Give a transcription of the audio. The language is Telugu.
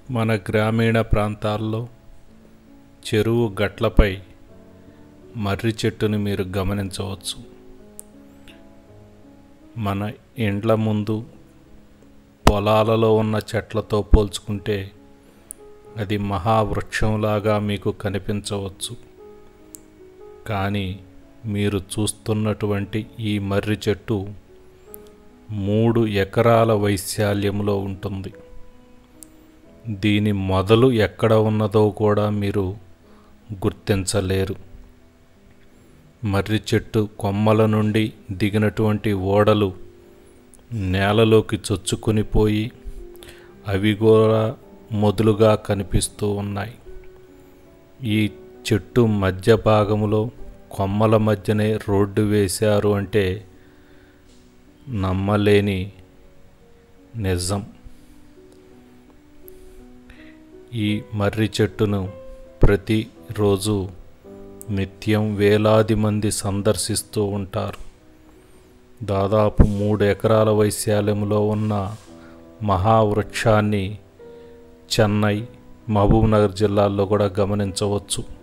మన గ్రామీణ ప్రాంతాల్లో చెరువు గట్లపై మర్రి చెట్టుని మీరు గమనించవచ్చు. మన ఇండ్ల ముందు పొలాలలో ఉన్న చెట్లతో పోల్చుకుంటే అది మహావృక్షంలాగా మీకు కనిపించవచ్చు. కానీ మీరు చూస్తున్నటువంటి ఈ మర్రి చెట్టు 3 ఎకరాల వైశాల్యంలో ఉంటుంది. దీని మొదలు ఎక్కడ ఉన్నదో కూడా మీరు గుర్తించలేరు. మర్రి చెట్టు కొమ్మల నుండి దిగినటువంటి ఓడలు నేలలోకి చొచ్చుకొని పోయి అవి కూడా మొదలుగా కనిపిస్తూ ఉన్నాయి. ఈ చెట్టు మధ్య భాగంలో కొమ్మల మధ్యనే రోడ్డు వేశారు అంటే నమ్మలేని నిజం. ఈ మర్రి చెట్టును ప్రతిరోజు నిత్యం వేలాది మంది సందర్శిస్తూ ఉంటారు. దాదాపు 3 ఎకరాల వైశాల్యంలో ఉన్న మహావృక్షాన్ని చెన్నై, మహబూబ్నగర్ జిల్లాల్లో కూడా గమనించవచ్చు.